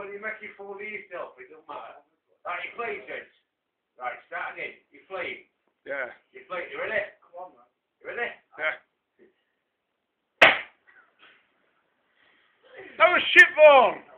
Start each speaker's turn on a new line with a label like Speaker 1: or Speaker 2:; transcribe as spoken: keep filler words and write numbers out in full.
Speaker 1: when you make it fool of yourself, it doesn't matter. Right, you play, Sanchez. Right, start again. You play.
Speaker 2: Yeah.
Speaker 1: You play. You ready?
Speaker 3: Come on, man.
Speaker 1: You ready?
Speaker 2: Yeah. That was shit, Vaughan.